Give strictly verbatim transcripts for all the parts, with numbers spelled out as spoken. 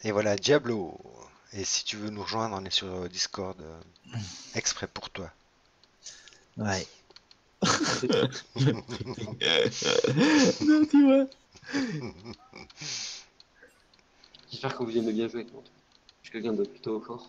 Et voilà, Diablo. Et si tu veux nous rejoindre, on est sur euh, Discord euh, exprès pour toi. Ouais. Non, tu vois. J'espère que vous aimez bien jouer avec moi. Je suis quelqu'un de plutôt fort.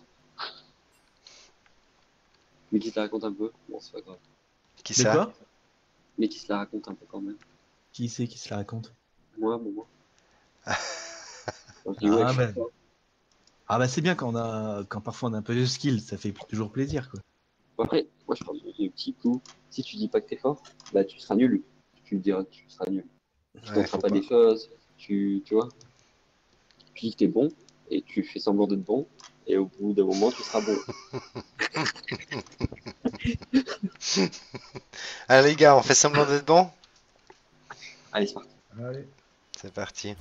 Mais qui se la raconte un peu. Bon, c'est pas grave. Qui De ça? quoi? Mais qui se la raconte un peu quand même. Qui c'est qui se la raconte? Moi, bon, moi. Enfin, je dis ouais, Ah je bah, suis fort. ah bah c'est bien quand on a, quand parfois on a un peu de skill, ça fait toujours plaisir quoi. Bon, après, moi je pense que j'ai un petit coup. Si tu dis pas que t'es fort, bah tu seras nul. Tu diras que tu seras nul. Tu Ouais, tenteras faut pas pas. des choses. Tu, tu vois. Tu dis que t'es bon. Et tu fais semblant d'être bon. Et au bout d'un moment, tu seras bon. Allez les gars, on fait semblant d'être bon? Allez, c'est parti. Allez. C'est parti.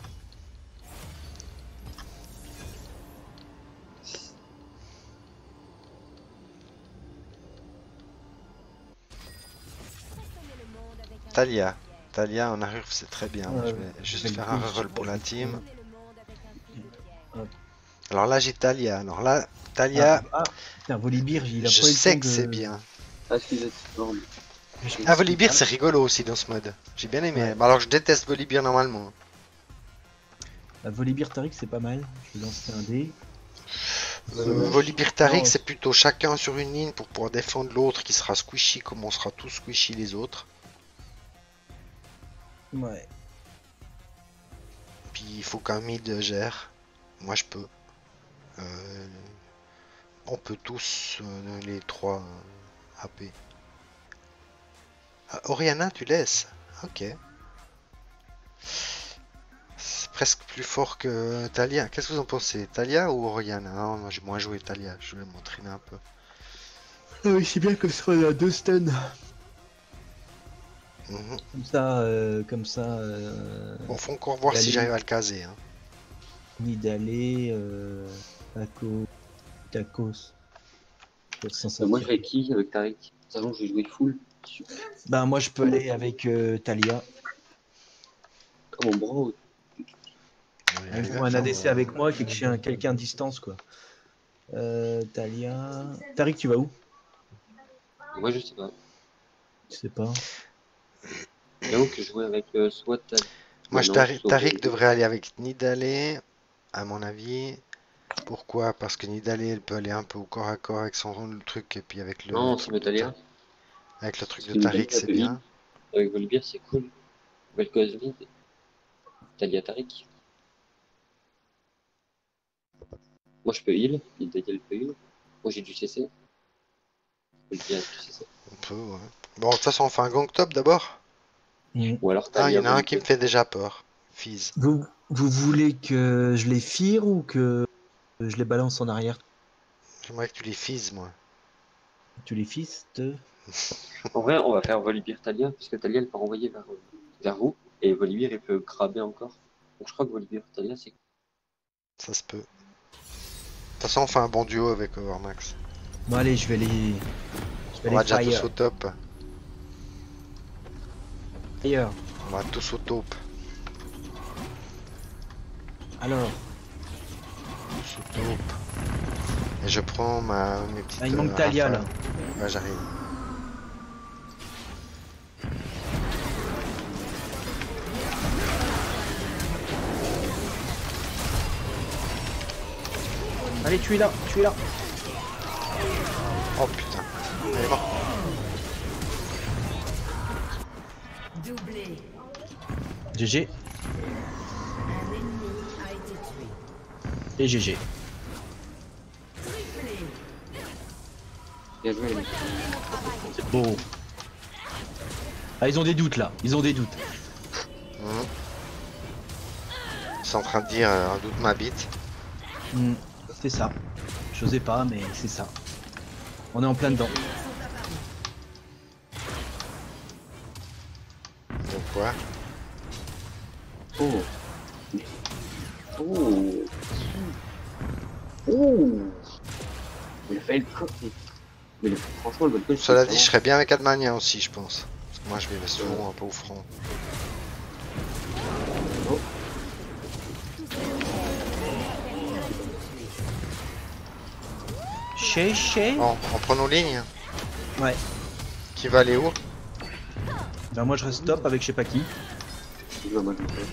Talia. Talia en arrive, c'est très bien. Ouais, Je vais juste je vais faire le un coup, reroll je pour la vais team. Hop. Alors là, j'ai Talia. Alors là, Ah, Talia, ah, putain, Volibear, il a je pas eu le sais temps que c'est de. bien. Ah, excusez, pardon. Je Ah, pense qu'il Volibear, a- c'est rigolo aussi dans ce mode. J'ai bien aimé. Ouais. Bah, alors, je déteste Volibear normalement. La Volibear Taric, c'est pas mal. Je vais lancer un dé. Euh, Volibear Taric, Non, c'est plutôt chacun sur une ligne pour pouvoir défendre l'autre qui sera squishy comme on sera tous squishy les autres. Ouais. Puis il faut qu'un mid gère. Moi, je peux. Euh, on peut tous euh, les trois euh, A P. Ah, Oriana, tu laisses? Ok. C'est presque plus fort que Talia. Qu'est-ce que vous en pensez? Talia ou Oriana? Non, moi j'ai moins joué Talia. Je vais m'entraîner un peu. Ah oui, c'est bien comme ça, on a deux stuns. Mhm. Comme ça, euh, comme ça. Euh, Bon, faut encore voir si d'aller- j'arrive à le caser. Hein. Ni d'aller. Euh, taco. Tacos. Pour s'en Euh, moi, je sortir. vais qui avec Tariq? Sachant que je vais jouer full. Super. Ben, moi, je peux aller avec euh, Talia. Comme mon bras. On va y Il me arriver faut à un faire. A D C avec moi, quelqu'un quelqu'un à distance, quoi. Euh, Talia. Tariq, tu vas où? Moi, je sais pas. Je sais pas. J'avoue que je jouais avec euh, soit Tariq. Moi, je Maintenant, Tari- soit Tariq Volibear. devrait aller avec Nidale, à mon avis. Pourquoi? Parce que Nidale, elle peut aller un peu au corps à corps avec son le truc, et puis avec le Non, c'est truc de, Ta- Metalia. avec le truc Parce de que Nidali, Tariq, elle c'est peut vide. bien. Avec Volibear, c'est cool. Vel'Koz vide. Talia Tariq. Moi, je peux heal. Nidali, elle peut heal. Moi, j'ai du C C. Volibear a du C C. On peut, ouais. Bon, de toute façon, on fait un gang top d'abord. Mm. Ou alors Ah, il y Talia en a un qui me Volibear. fait déjà peur. Fizz. Vous, vous voulez que je les fire ou que je les balance en arrière? J'aimerais que tu les Fizz, moi. Tu les fistes? En vrai, on va faire Volibear Talia. Parce que Talia, elle peut renvoyer vers, euh, vers vous. Et Volibear, il peut graber encore. Donc, je crois que Volibear Talia, c'est. Ça se peut. De toute façon, on fait un bon duo avec Overmax. Bon, allez, je vais les. Je vais On les va déjà tous fire. au top. Fire. On va tous au top. Alors. Tous au top. Et je prends ma, mes petites. Ah, il manque euh, Talia, rafales. là. Ouais, j'arrive. Allez, tu es là, tu es là. Oh putain. Elle est morte. Doublé. G G. Un ennemi a été tué. Et G G. Triplé. Bien joué, les mecs. C'est beau. Ah, ils ont des doutes, là. Ils ont des doutes. Mhm. Ils sont en train de dire euh, un doute ma bite. Mm. C'est ça. J'osais pas, mais c'est ça. On est en plein dedans. Donc quoi? Oh. Oh. Oh. Il a fait le coq. Mais le- franchement, le Vel'Koz. Cela dit, je serais bien avec Admania aussi, je pense. Parce que moi, je vais souvent un peu au front. Chez, chez. Bon, on prend nos lignes. Ouais. Qui va aller où? Ben moi je reste top avec je sais pas qui. Je vois, moi, je le fais.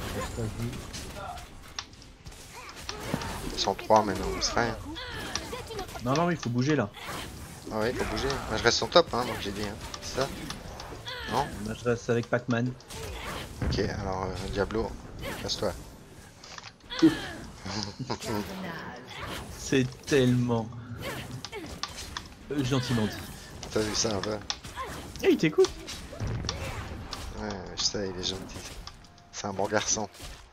Ils sont trois maintenant, c'est rien. Non non, il faut bouger là. Ah ouais, faut bouger. Moi je reste en top, hein, donc j'ai dit. Hein. C'est ça? Non? Moi je reste avec Pac-Man. Ok, alors euh, Diablo, casse-toi. C'est tellement euh, gentiment dit. T'as vu ça un peu? Eh, il t'écoute. Ouais, je sais, il est gentil. C'est un bon garçon.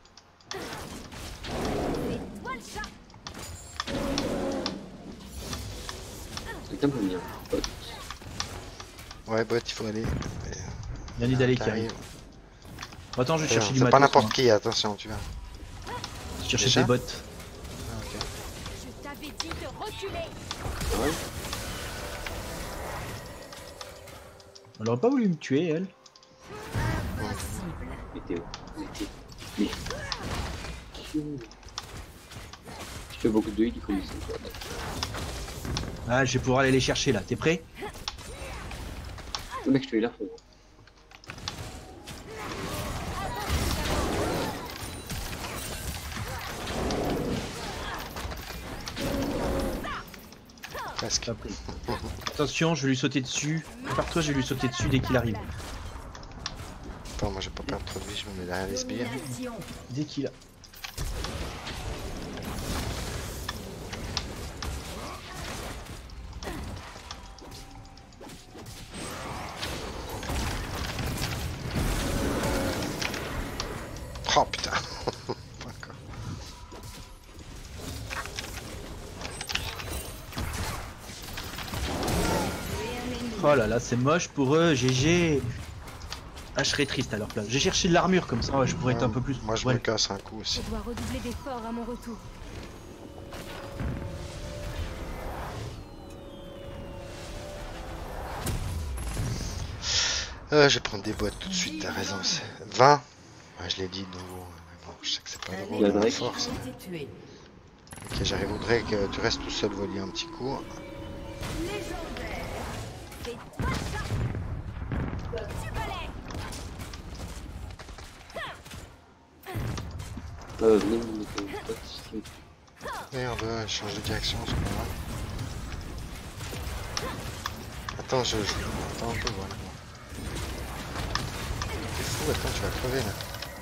Quelqu'un peut venir. Ouais, bot, il faut aller. Il y a d'aller qui arrive. Bon, attends, je vais chercher du C'est matos. pas n'importe moi. qui, attention, tu vois. Je vais chercher Déjà des bots. Ah, ok. Je t'avais dit de reculer. Ouais. Elle aurait pas voulu me tuer, elle. Impossible. Mais Théo. Mais Théo. Mais. Je fais beaucoup de heal, il faut laisser. Ah, je vais pouvoir aller les chercher là. T'es prêt? Le mec, je te l'ai là, frérot. Presque. T'as pris. Attention, je vais lui sauter dessus. Prépare-toi, je vais lui sauter dessus dès qu'il arrive. Attends, moi j'ai pas perdre trop de vie, je me mets derrière les sbires. Domination. Dès qu'il a. Oh putain. D'accord. Oh là là, c'est moche pour eux, G G. Ah, je serais triste à leur place. J'ai cherché de l'armure comme ça, ouais, je pourrais être un peu plus. Moi je ouais. me casse un coup aussi. Je dois redoubler d'efforts à mon retour. Euh, je vais prendre des boîtes tout de suite, t'as raison. c'est vingt. Ouais, je l'ai dit de nouveau. Mais bon, je sais que c'est pas Un drôle Il y a à la Drake. force. a été tué. Ok, j'arrive au Drake, euh, tu restes tout seul, voler un petit coup. Légendaire. Et toi, ça. Tu balais. Euh, venez me mettre une spot. si- Merde, ouais, je change de direction, c'est pas grave. Attends, je, je... Attends un peu, voilà. T'es fou, attends, tu vas crever là.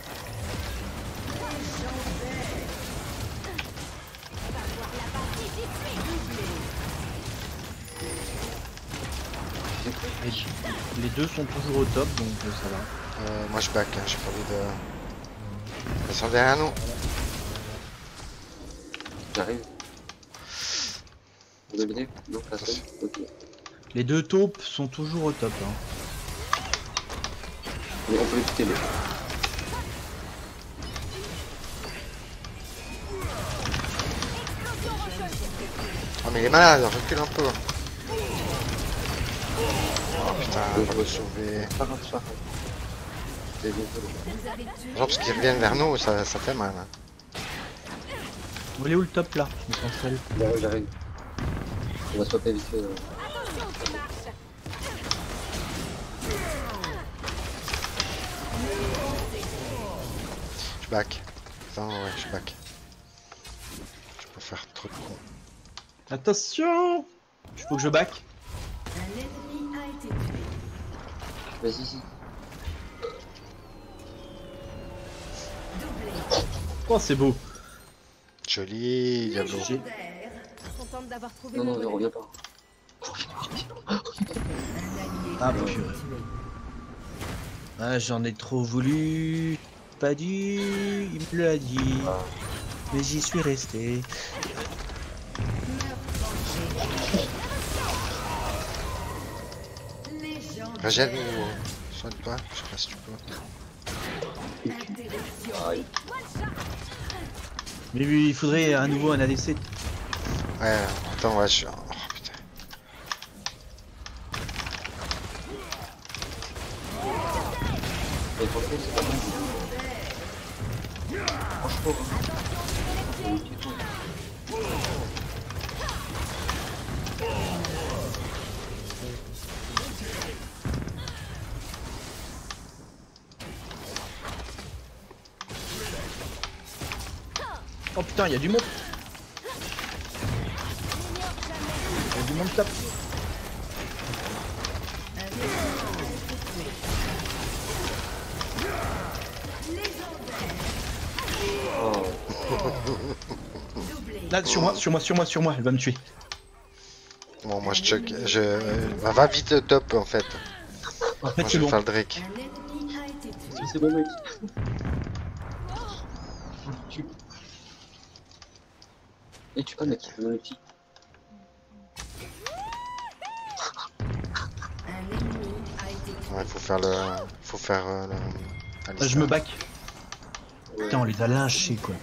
Et les deux sont toujours au top, donc euh, ça va. Euh, moi je back, hein, j'ai pas envie de... Ils sont derrière nous. J'arrive. Vous avez bien? Non, personne. Ok. Les deux taupes sont toujours au top. Hein. Mais on peut les quitter, mais. Oh mais il est malade, recule un peu. Oh putain, on va le sauver. Pas grave, pas grave. C'est bien, c'est bon. Vous avez tué. Genre parce qu'ils reviennent vers nous, ça, ça fait mal. Hein. Vous voulez où le top là? Je me sens seul. J'arrive, j'arrive. On va swapper vite fait. euh. Attention, ça marche. Je back. Attends, ouais, je back. Je peux faire trop de con. Attention! Il faut que je back. Un ennemi a été tué. Vas-y, si. Doublé. Oh, c'est beau. Joli, Diablo. Légendaire. Contente d'avoir trouvé Non, mon non, je bonheur. reviens pas. Un allié Ah, a bah, été purée. tué. Ah, j'en ai trop voulu. Pas dû. Il me l'a dit. Mais j'y suis resté. Légendaire. Régène ou soigne-toi, je sais pas si tu peux. Interruption. Aïe. Mais oui, il faudrait à nouveau un A D C. Ouais, attends, ouais, je... Oh putain. Et franchement, c'est pas mal. Franchement, hein. Oh putain, il y a du monde. Il y a du monde top. Oh. Là, sur moi, sur moi, sur moi, sur moi, elle va me tuer. Bon, moi je check. Je... Bah, va vite au top en fait. En fait, Moi c'est je vais bon. faire le Drake. Un ennemi a été tué. C'est bon mec. Et tu pas mec, je veux le petit. Un ennemi a été tué. Ouais, faut faire le. Faut faire euh, le. Ah, je me back. Putain, on les a lynchés quoi.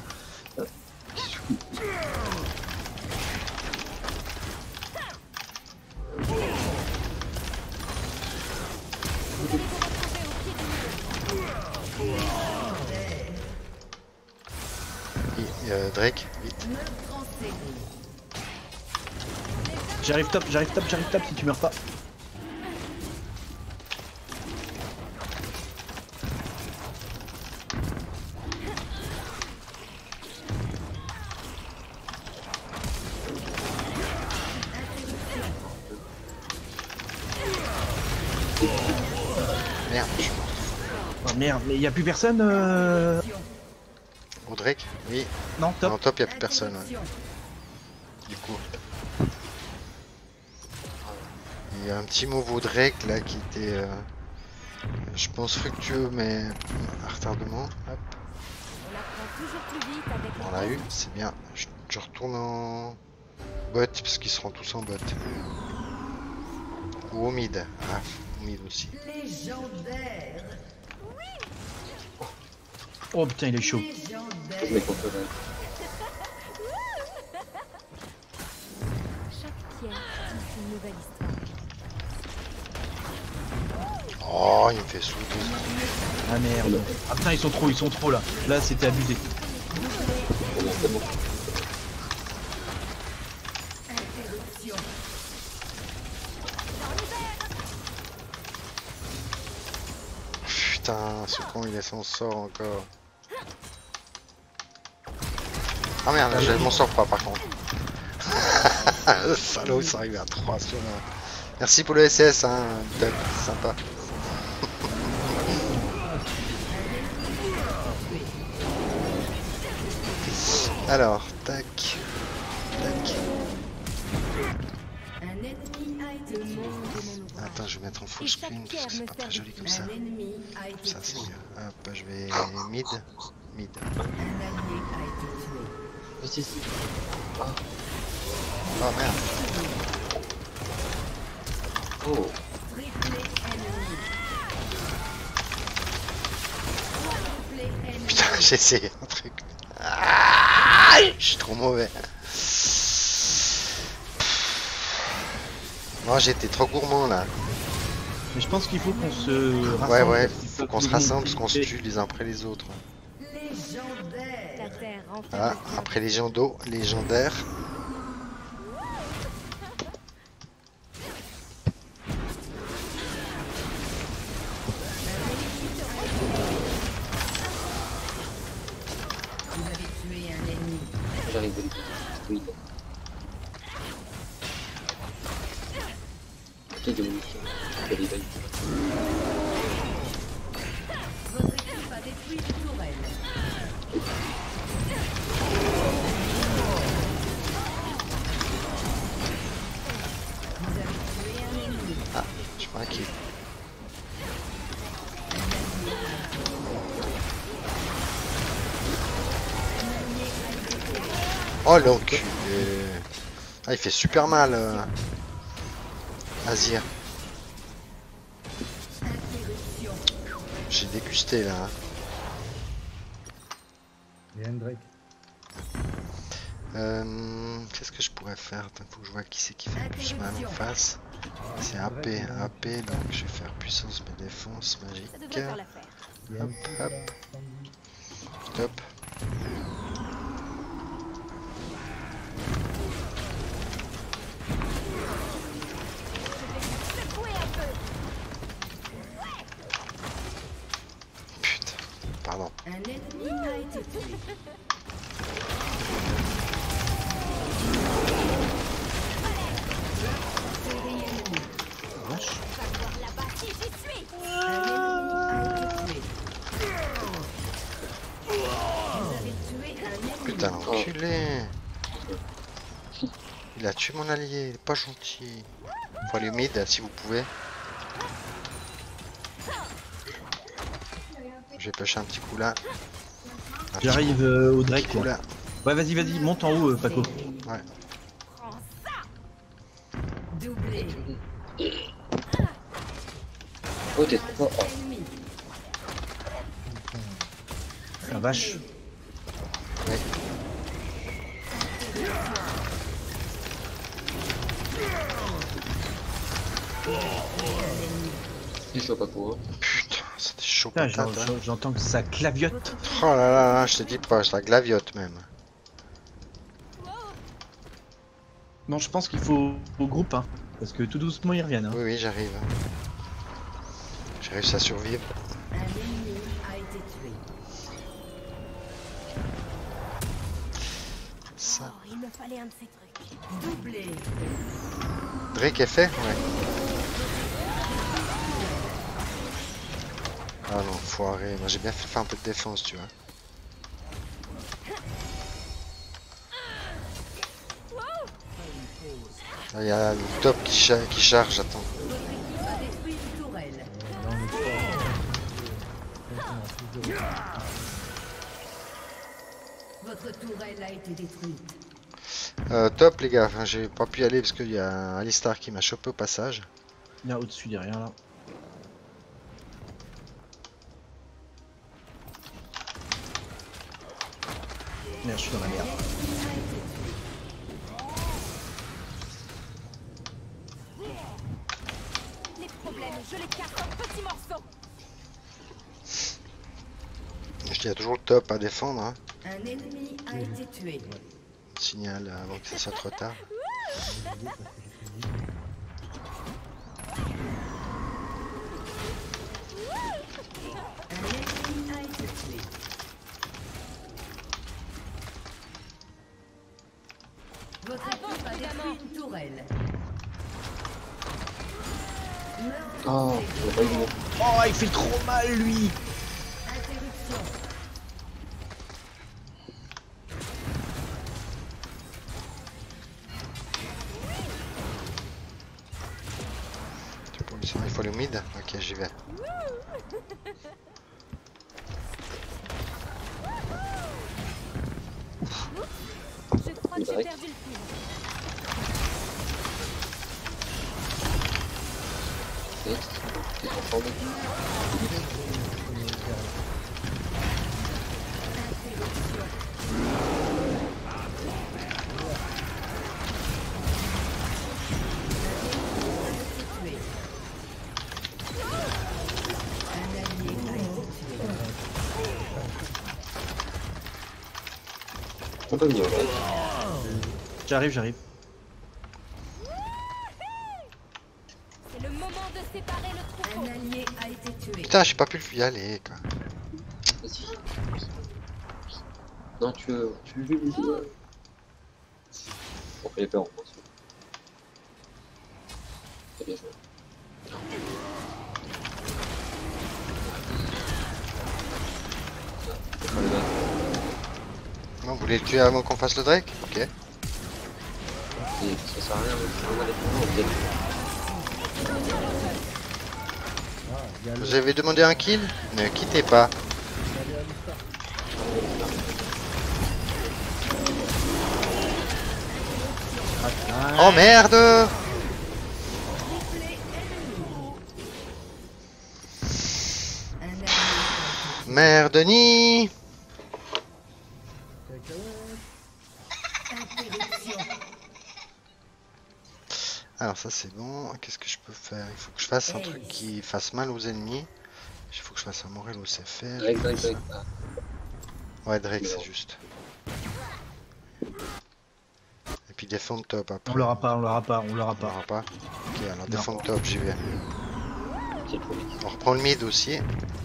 Et, euh, Drake, vite. J'arrive top, j'arrive top, j'arrive top si tu meurs pas. Merde, je suis mort. Oh merde, mais y a plus personne euh... Au Drake? Oui. Non, top. En top, y a plus personne. Ouais. Du coup. Il y a un petit move au Drake là qui était. Euh, je pense fructueux, mais à retardement. Hop. On apprend toujours plus vite avec On l'a eu, c'est bien. Je, je retourne en bot parce qu'ils seront tous en bot. Ou au mid. Ah, au mid aussi. légendaire. Oh putain, il est chaud. Je mets contre elle. Chaque pierre est une nouvelle histoire. Oh, il me fait souder. Ah merde. Ah putain, ils sont trop, ils sont trop là. Là, c'était abusé. C'est bon, c'est bon. Interruption. Putain, ce con il s'en sort encore. Ah merde, je m'en sors pas par contre. Le salaud, ça arrive à trois sur un. Merci pour le S S, hein, Doug, sympa. Alors, tac, tac. Un ennemi a été tué. Attends, je vais mettre en full Et chaque screen parce pierre que c'est me pas très sert joli de- comme ça. Un ennemi a Comme été ça, c'est tué. mieux. Hop, je vais mid, mid. Un allié a été tué. Vas-y, si. Oh merde. Oh. Triplé ennemi. Triplé ennemi. Putain, j'ai essayé un truc. Ah, je suis trop mauvais. Moi j'étais trop gourmand là. Mais je pense qu'il faut qu'on se rassemble. Ouais ouais, parce qu'il faut faut qu'on que se tout le monde rassemble parce qu'on se puisse- tue les uns après les autres. Légendaire. La terre renferme Ah, le après les gens d'eau, légendaire. Vous avez tué un ennemi. J'arrive de l'équipe. Oui. Qui de munitions? Je vais les bailler. Votre équipe a détruit une tourelle. Vous avez tué un ennemi. Ah, je crois qu'il. Oh l'enculé. Ah, il fait super mal. Euh... Azir. Interruption. J'ai dégusté là. hein. Il y a un Drake. Euh, Qu'est-ce que je pourrais faire? Attends, faut que je vois qui c'est qui fait le plus mal en face. C'est A P, A P, donc je vais faire puissance mais défense magique. Ça devrait faire l'affaire. Il y a Hop, un hop. Top. Putain, pardon. Un ennemi a été tué. putain, l'enculé. Il a tué mon allié, il est pas gentil. Faut aller mid si vous pouvez. Je vais pêcher un petit coup là. Un petit J'arrive euh, au Drake coup là. là. Ouais, vas-y, vas-y, monte en haut, euh, Paco. Ouais. Doublé. Oh, t'es trop fort. Ennemi. La vache. Ouais. C'est chaud, pas pour eux. Putain, c'était chaud Putain, patate. j'en- hein. j'en- j'entends que ça claviote. Oh là là là, je te dis pas, ça glaviote même. Non, je pense qu'il faut au groupe, hein. Parce que tout doucement ils reviennent. Hein. Oui, oui, j'arrive. J'ai réussi à survivre. Un ennemi a été tué. Ça. Oh, il me fallait un de ces trucs. Doublé. Drake est fait? Ouais. Ah non, foiré. Moi j'ai bien fait faire un peu de défense, tu vois. Il y a le top qui, cha qui charge, attends. Votre équipe a détruit une tourelle. Votre tourelle a été détruite. Euh, top les gars, enfin, j'ai pas pu y aller parce qu'il y a un Alistar qui m'a chopé au passage. Il y a au-dessus derrière là. Merde, je suis dans la merde. Les problèmes, je les casse en petits morceaux. Il y a toujours le top à défendre, hein. Un ennemi a été tué. Signal avant que ça soit trop tard. Un ennemi a été tué. Votre équipe a détruit une tourelle. Meurtre. Oh, j'ai pas eu le Oh, il fait trop mal lui. Interruption. Il faut aller au mid? Ok, j'y vais. Je crois que j'ai perdu le fil. fait. T'es transformé. On peut venir, ouais. J'arrive, j'arrive. C'est le moment de séparer le troupeau. Un allié a été tué. Putain, j'ai pas pu y aller, quoi. Vas-y. Non, tu veux. Tu veux. On fait les peurs, on pense. Très bien joué. Non, vous voulez le tuer avant qu'on fasse le Drake? Ok. Et ça sert à rien, on va les prendre, Vous avez demandé un kill? Ne quittez pas. Oh merde! Merde, Denis! Alors ça c'est bon, qu'est-ce que je peux faire? Il faut que je fasse un truc qui fasse mal aux ennemis. Il faut que je fasse un Morel au C F R. Drake, Drake, Drake. Ah. Ouais, Drake c'est juste. Et puis défendre top après. On l'aura pas, on l'aura pas, on l'aura On pas. l'aura pas. Ok, alors Non. défendre top, j'y vais. C'est trop vite. On reprend le mid aussi.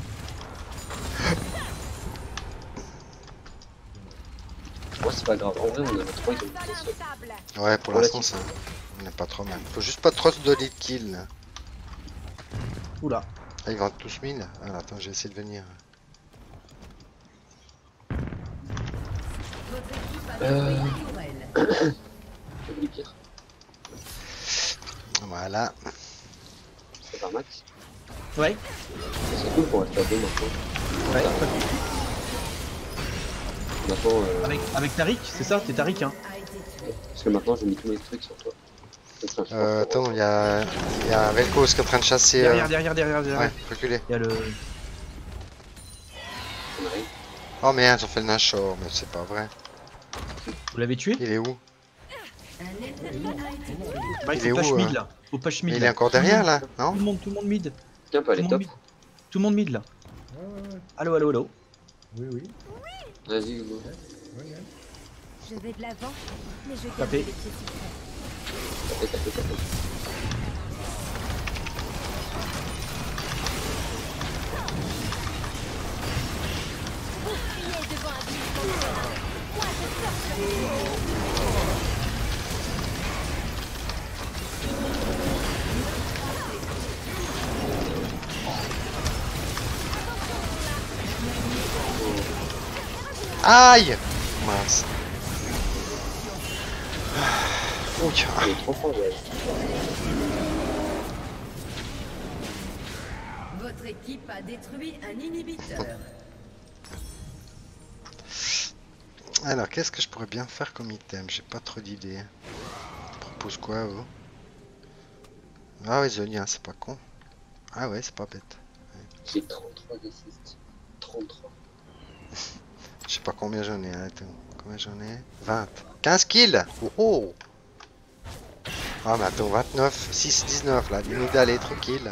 Moi, c'est pas grave. En vrai, on a trois, ils ont Installe une un seule. sable. Ouais, pour l'instant ça. On n'est pas trop mal. Faut juste pas trop de lead kill là. Oula. Ah, ils vont tous mid. Alors attends, j'ai essayé de venir. Votre équipe Euh... Tourelle. Volibear, Voilà. c'est par max. Ouais, C'est cool qu'on reste à deux maintenant. ouais. Maintenant, euh... Avec, avec Tariq, c'est ça? T'es Tariq, hein? A été tué. parce que maintenant j'ai mis tous mes trucs sur toi. Donc, ça, je pense Euh, que- attends, il y a, il y a Vel'Koz qui est en train de chasser. euh, Derrière, derrière, derrière, derrière. Ouais, reculez. Il y a le... on arrive. Oh merde, ils ont fait le Nashor, mais c'est pas vrai. Vous l'avez tué? Il est où? Un ennemi a été tué. Bah, il il est faut push où, mid euh là. Faut push mid Mais il là. est encore derrière là, Tout non? le monde, tout le monde mid. Tiens, on peut Tout aller le monde top. mid. Tout le monde mid là. Ouais, ouais, ouais. Allô, allô, allô. Oui, oui. Vas-y, Hugo. Ouais, ouais. Je vais de l'avant, mais je garde Tapez. les pieds sur terre. Tapez, tapez, tapez. Criez devant un glissement de terrain. Moi, je sors. Aïe! Mince. Ouh, Il est trop fort, ouais. Votre équipe a détruit un inhibiteur. alors, qu'est-ce que je pourrais bien faire comme item? J'ai pas trop d'idées. Propose quoi, vous? Ah ouais, Zonia, c'est pas con. Ah ouais, c'est pas bête. J'ai trente-trois d'assist. trente-trois. Je sais pas combien j'en ai. hein, Attends, combien j'en ai? vingt. quinze kills! Oh oh! Ah, mais attends, vingt-neuf, six, dix-neuf là. Limite, allez, tranquille.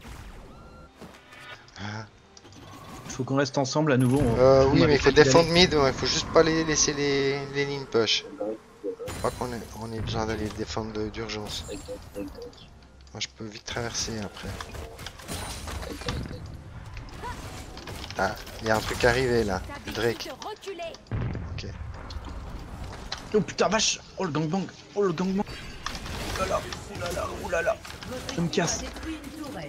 Ah. Faut qu'on reste ensemble à nouveau. on- Euh, tout le oui, monde mais il a faut fait d'y défendre aller. mid, il faut juste pas les laisser les, les lignes push. Je crois qu'on ait, on ait besoin d'aller défendre de- d'urgence. Avec Drake, avec Drake, Moi, je peux vite traverser après. avec Drake, avec Drake. Ah, il y a un truc arrivé là. T'as Drake. de reculer. Ok. Oh putain, vache. Oh le gangbang. Oh le gangbang. Oh là là, oh là là, oh là là. Votre Je me équipe casse. a détruit une tourelle.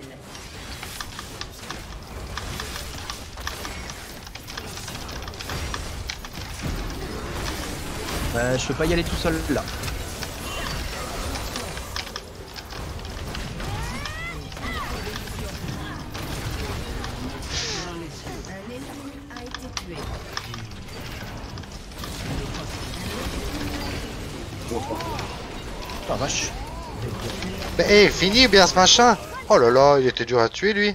Euh, je peux pas y aller tout seul là. Un ennemi a été tué. Ah vache. Mais hé, fini bien ce machin! Oh là là, il était dur à tuer lui!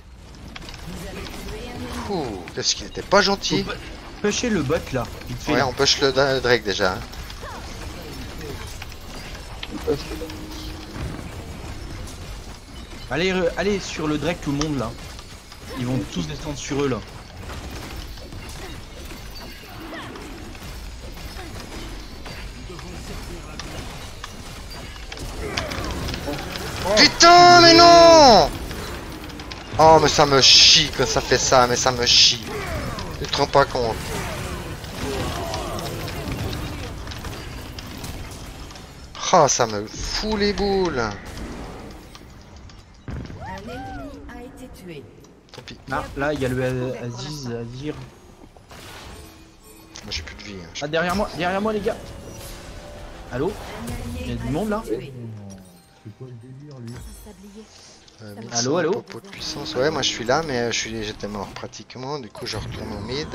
Ouh, qu'est-ce qu'il était pas gentil! Faut pu- pusher le bot là. vite fait, Ouais, là. on push le Dra- Drake déjà. hein. Il push, le mec. Allez, re- allez sur le Drake tout le monde là. Ils vont tous descendre sur eux là. Putain, mais non! Oh, mais ça me chie quand ça fait ça, mais ça me chie. Tu te rends pas compte. Oh, ça me fout les boules. Un ennemi a été tué. Tant pis, Ah, là il y a le A- Aziz, Azir. moi j'ai plus de vie. hein. Je- Ah derrière moi, derrière moi les gars. Allô? Un allié Il y a du a monde, là été tué. Non. C'est quoi le délire, lui? Un sablier. Euh, Allô, mille cent allô popo de puissance. Ouais, moi je suis là, mais je suis, j'étais mort pratiquement. Du coup, je retourne au mid.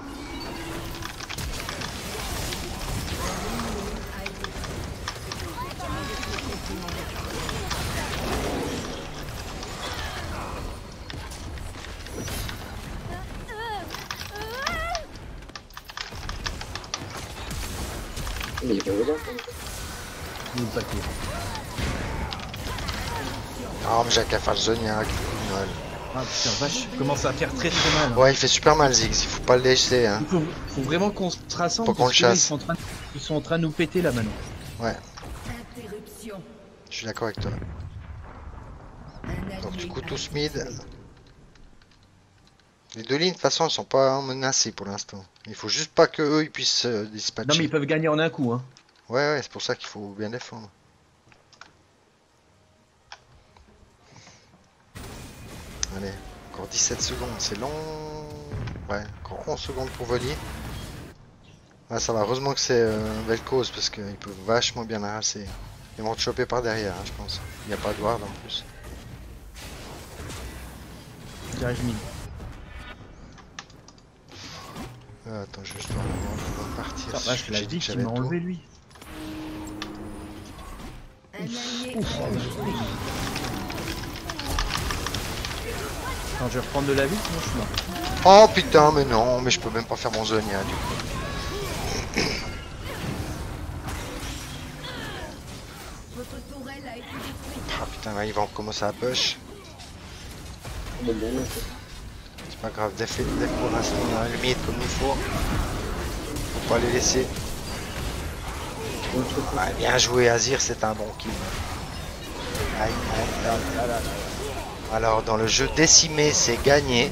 Mais il y a pas besoin. Il est pas cool. Oh, mais j'ai qu'à faire le Zonia, quel coup de molle. Ah putain vache, il commence à faire très très mal. hein. Ouais, il fait super mal, Ziggs. Il faut pas le laisser. Hein. Il faut, faut vraiment qu'on se rassemble Faut qu'on parce le que là, ils chasse. sont, en train de, ils sont en train de nous péter là maintenant. Ouais, Interruption. je suis d'accord avec toi. Un Donc, du allié coup, a tous été mid. tué. Les deux lignes, de toute façon, elles sont pas menacées pour l'instant. Il faut juste pas que eux ils puissent euh, dispatcher. Non mais ils peuvent gagner en un coup hein. Ouais, ouais, c'est pour ça qu'il faut bien défendre. Allez, encore dix-sept secondes, c'est long. Ouais, encore onze secondes pour voler. Ah, ça va, heureusement que c'est euh, Vel'Koz parce qu'il peut vachement bien arraser. Ils vont te choper par derrière, hein, je pense. Il n'y a pas de ward en plus. J'arrive mid. Euh, attends, je dois on va partir. Putain, vache, la J'ai dit vie que qui j'avais m'a tout. enlevé lui. Un allié a été Ouf. détruit. Quand je vais reprendre de la vie, sinon je suis mort. Oh putain, mais non, mais je peux même pas faire mon Zonia du coup. Votre tourelle a été détruite. Ah putain, là, ils vont commencer à push. C'est pas grave, def, def pour l'instant, on a la limite comme il faut. Faut pas les laisser. Ah, bien joué, Azir, c'est un bon kill. Aïe, aïe, aïe. Alors, dans le jeu décimé, c'est gagné.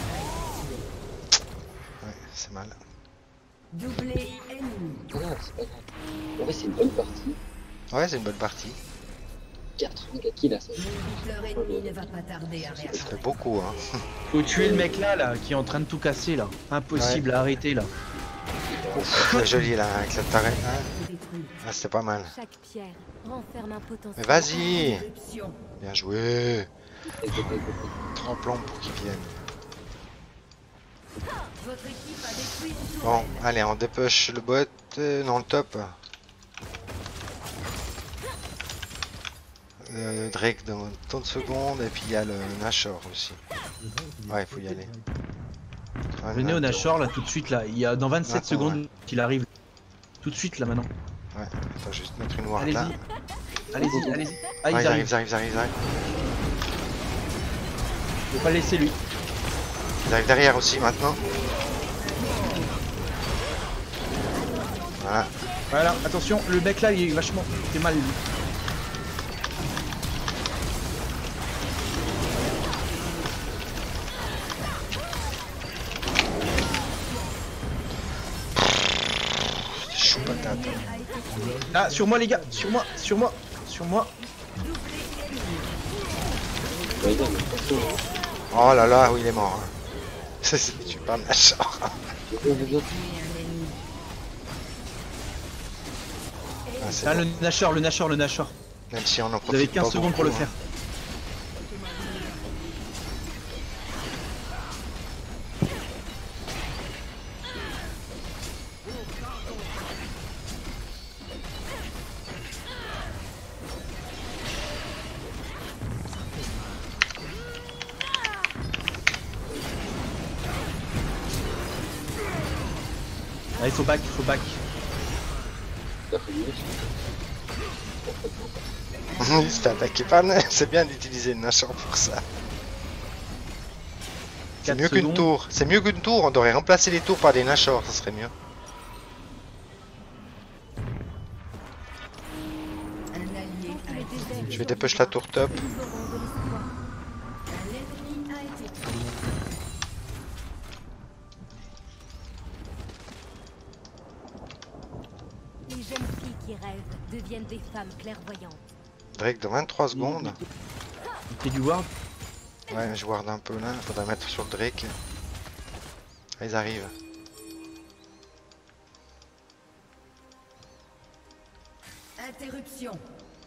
Ouais, c'est mal. Doublé ennemi. Ah, c'est pas grave. En vrai, c'est une bonne partie. Ouais, c'est une bonne partie. quatre-vingts kills à ça. Leur ennemi ne va pas tarder à Ça réagir. fait beaucoup, hein. Faut tuer le mec là, là, qui est en train de tout casser là. Impossible à arrêter là. C'est joli là, avec la tarée. Détruit. Ah, c'était pas mal. Chaque pierre renferme un potentiel. Mais vas-y. Éruption. Bien joué. Tremplon pour qu'ils viennent. Votre équipe a détruit une Bon, tourelle. allez, on dépêche le bot. euh, non, le top. Euh, Drake dans trente secondes. Et puis il y a le Nashor aussi. Ouais, il faut y aller. Ouais, Venez au attends. Nashor là tout de suite là. Il y a dans vingt-sept Maintenant, secondes qu'il arrive. Tout de suite là maintenant. Ouais, attends, juste mettre une ward là. Allez-y. Allez-y, allez-y. Ah, Ah, ils ils arrivent, arrivent. ils arrivent, ils arrivent, ils arrivent. Faut pas laisser lui. Ils arrivent derrière aussi maintenant. Voilà. Voilà, attention, le mec là il est vachement. Il fait mal lui. Chou patate. Ah, sur moi les gars, sur moi, sur moi, sur moi. Oh là là, oui, il est mort. hein. C'est super Nashor. Ah, c'est Ah, bon. le Nashor, le Nashor, le Nashor. Même si on en Vous profite avez quinze pas secondes pour le beaucoup, faire. Ah, il faut back, il faut back. hein. Il se fait attaquer par le... C'est bien d'utiliser le Nashor pour ça. C'est quatre mieux qu'une secondes. tour. C'est mieux qu'une tour. On devrait remplacer les tours par des Nashor. Ça serait mieux. Un allié a été détruit. Je vais dépêcher la tour top. Ils auront de l'espoir. Un ennemi a été tué. Les jeunes filles qui rêvent deviennent des femmes clairvoyantes. Drake dans vingt-trois secondes. Il fait du ward. Ouais, je ward un peu là. Faudra mettre sur le Drake. Ah, ils arrivent. Interruption.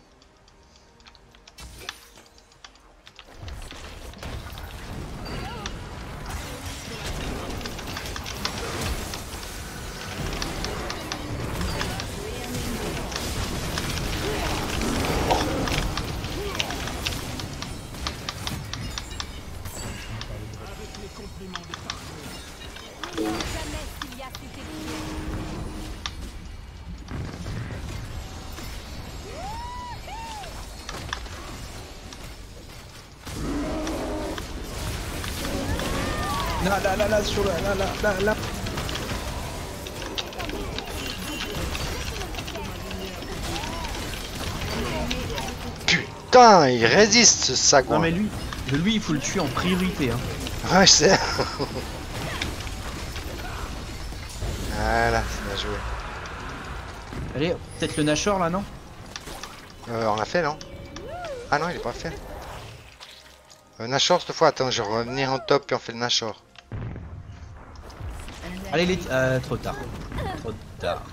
Jamais s'il y a ces éclairs. Là, là, là, là, sur le. Là, là, là, là. Putain, il résiste ce sagouin. Non, mais lui, lui, il faut le tuer en priorité. Hein. Ouais, je sais. Voilà, c'est bien joué. Allez, peut-être le Nashor là, non? Euh, on l'a fait, non? Ah non, il est pas fait. Euh, Nashor cette fois, attends, je vais revenir en top et on fait le Nashor. Un Allez, allié les. Euh, trop tard. Trop tard.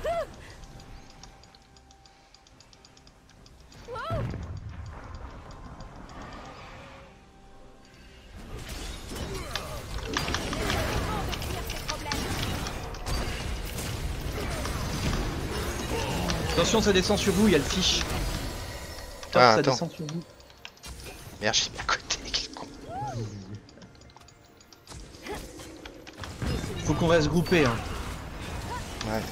Attention, ça descend sur vous, il y a le fiche. Top, Ah, ça attends. descend sur vous. Merde, j'ai mis à côté. Quel con. Faut qu'on reste groupé. Hein. Ouais.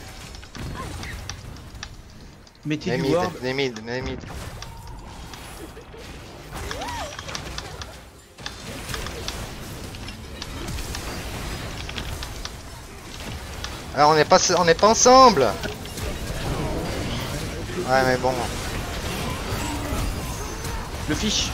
Mettez Les du mid, ward. les mid, les mid. Alors on n'est pas, on n'est pas ensemble. Ouais mais bon. Le fiche.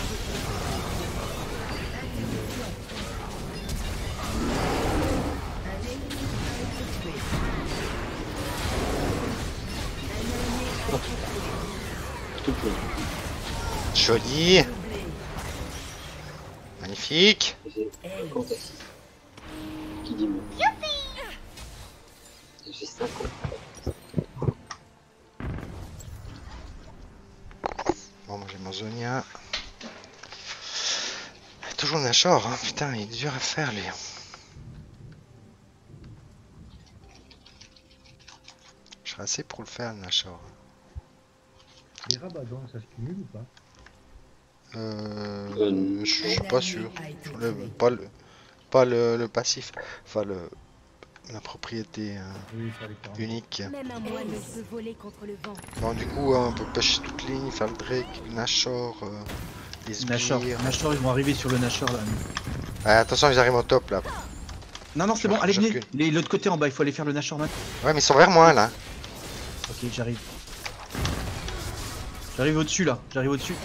Joli. Magnifique. Qui dit moi? J'ai cinq ans. Bon, moi j'ai mon Zonia. Toujours Nashor, hein. Putain, il est dur à faire lui. Je serais assez pour le faire, Nashor. Les rabadons, ça se cumule ou pas? Euh, Euh, je suis pas sûr. Le, pas le, pas le, le passif. Enfin, le, la propriété euh, Oui, ça les faire. unique. Même un moine peut voler contre le vent. Bon, du coup, on peut pêcher toutes les lignes, faire le Drake, Nashor, euh, les Nashor. sbires. Nashor, ils vont arriver sur le Nashor là. Ouais, attention, ils arrivent au top là. Non, non, c'est Je- bon, allez, je venez. recule. Les- L'autre côté en bas, il faut aller faire le Nashor maintenant. Ouais, mais ils sont vers moi là. Ok, j'arrive. J'arrive au-dessus là, j'arrive au-dessus.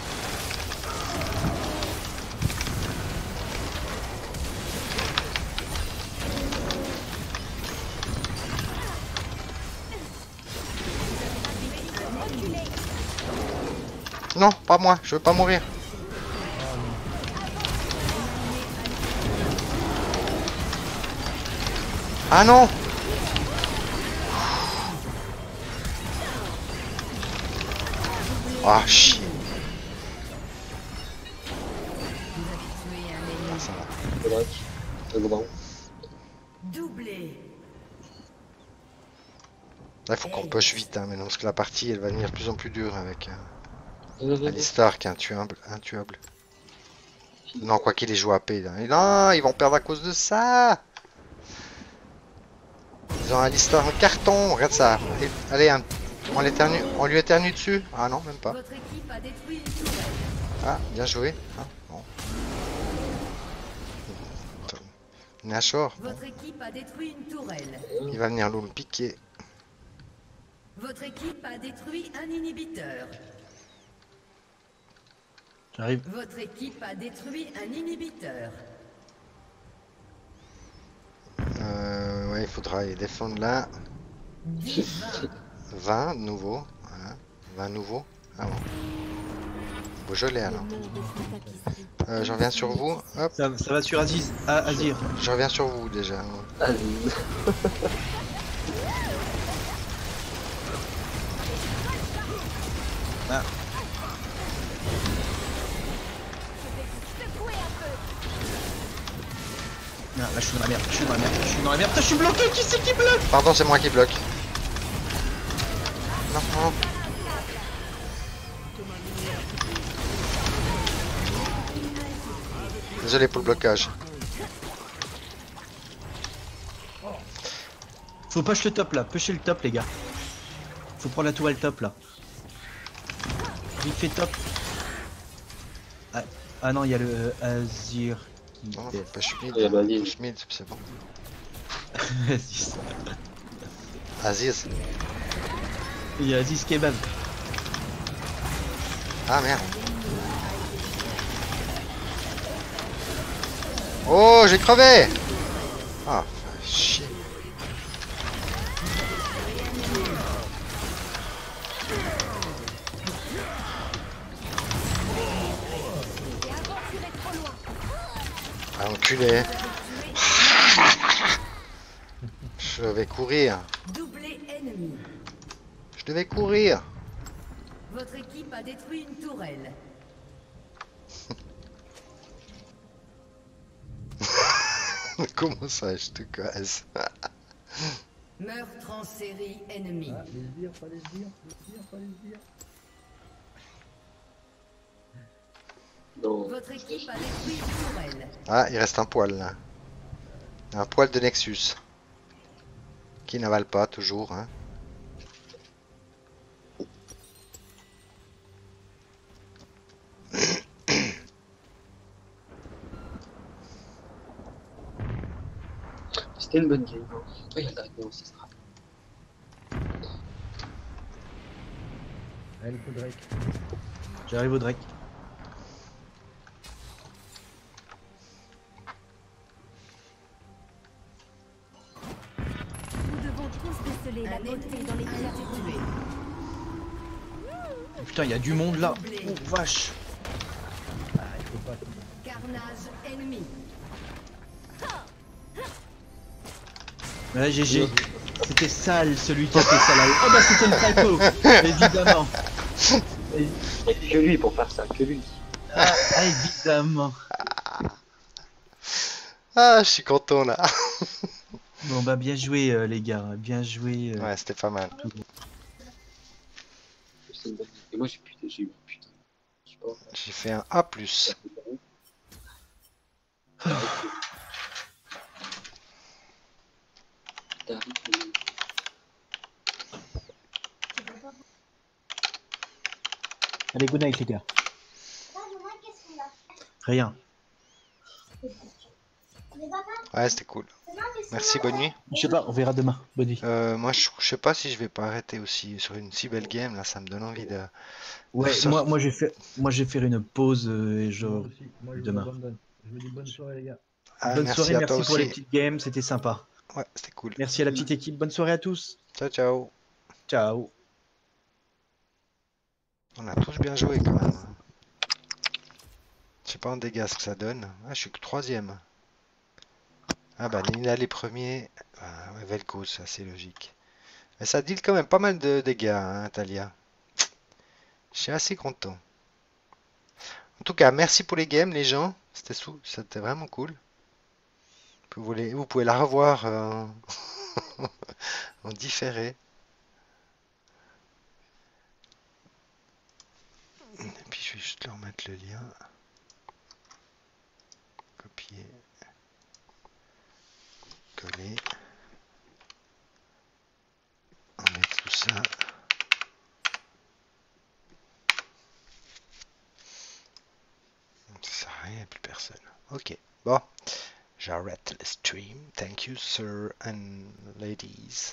Non, pas moi, je veux pas mourir. Ah non! Ah chier. Ah, ça va. Le drac. Le grand. Doublé. Là, il faut qu'on push vite, hein, maintenant, parce que la partie, elle va devenir de plus en plus dure avec euh, Vas-y, vas-y. Alistar qui est intuable. intuable. Non, quoi qu'il est joué à P. Là. Et non, ils vont perdre à cause de ça. Ils ont Alistar en carton, regarde ça. Allez, allez, un- on, l'éternue- on lui éternue dessus. Ah non, même pas. Votre équipe a détruit une tourelle. Ah, bien joué. Ah, bon. Nashor, bon, Votre équipe a détruit une tourelle. il va venir nous le piquer. Votre équipe a détruit un inhibiteur. J'arrive. Votre équipe a détruit un inhibiteur. Euh, ouais, il faudra y défendre là. dix vingt nouveaux. Voilà. vingt nouveaux. Ah bon. Bon, je l'ai alors. Le monde est une tapisserie. Euh, je reviens sur vous. Hop, Ça, ça va sur Aziz. Ah, Azir. je reviens sur vous déjà. Aziz. Ah. Secouez un peu. Non, là je suis dans la merde, je suis dans la merde, je suis dans la merde, je suis bloqué, qui c'est qui bloque? Pardon, c'est moi qui bloque. Non, non. Désolé pour le blocage. Faut push le top là, pusher le top les gars. Faut prendre la tourelle top là. Vite fait top. Ah, ah non, il y a le euh, Azir qui Non, fait. faut pas mid. Il y a Balil. Push mid, c'est bon. Aziz. Aziz. Il y a Aziz Kebab. Ah merde. Oh, j'ai crevé. Ah, chier. Et avant que tu irais trop loin. Ah, enculé. Je vais courir. Doublé. Je devais courir. Votre équipe a détruit une tourelle. Comment ça, je te casse? Meurtre en série ennemi. Ah, les sbires, pas les sbires, les sbires, pas les sbires. Non. Votre équipe a détruit une tourelle. Ah, il reste un poil là. Un poil de Nexus. Qui n'avale pas toujours, hein. C'était une bonne game. Hein. Oh, il y a l'arrivée ancestrale. Allez, il faut Drake. J'arrive au Drake. Nous devons tous déceler la Un beauté ennemi dans les a été clartés. tué. Oh, putain, il y a du monde là. Oh vache. Ah, il faut pas. Carnage ennemi. Ouais, G G. C'était sale celui qui a fait ça là. Oh bah c'était le psycho. Évidemment. Il n'y a que lui pour faire ça, que lui. Ah, ah, évidemment. Ah, je suis content là. Bon bah bien joué euh, les gars. Bien joué. euh. Ouais, c'était pas mal. C'est une bonne game. Et moi j'ai putain, j'ai eu un putain. Je sais pas. J'ai fait un A plus. Allez, good night les gars. Rien. Ouais, c'était cool. Merci, bonne nuit. Je sais pas, on verra demain. Bonne nuit. Euh, moi, je, je sais pas si je vais pas arrêter aussi sur une si belle game là. Ça me donne envie de. Ouais, Ça- moi, moi j'ai fait, moi j'ai fait une pause euh, et je. Moi aussi, moi je demain. vous abandonne. Je vous dis bonne soirée les gars. Ah, Bonne merci soirée, à toi merci pour les aussi. petites games, c'était sympa. Ouais, c'était cool. Merci à la petite équipe, bonne soirée à tous. Ciao, ciao. Ciao. On a tous bien joué quand même. hein. Je sais pas en dégâts ce que ça donne. Ah, je suis que troisième. Ah bah Nina les premiers. Ah, ouais, Vel'Koz, c'est assez logique. Mais ça deal quand même pas mal de dégâts, hein, Talia. Je suis assez content. En tout cas, merci pour les games, les gens. C'était sou- c'était vraiment cool. Vous, voulez, vous pouvez la revoir euh, en différé. Et puis je vais juste leur mettre le lien. Copier. Coller. On met tout ça. Ça sert à rien, il n'y a plus personne. Ok, bon. J'arrête le stream. Thank you, sir and ladies.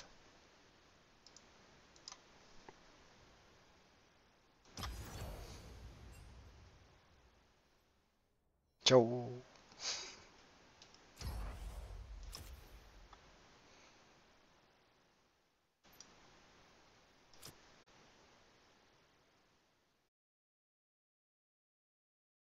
Ciao.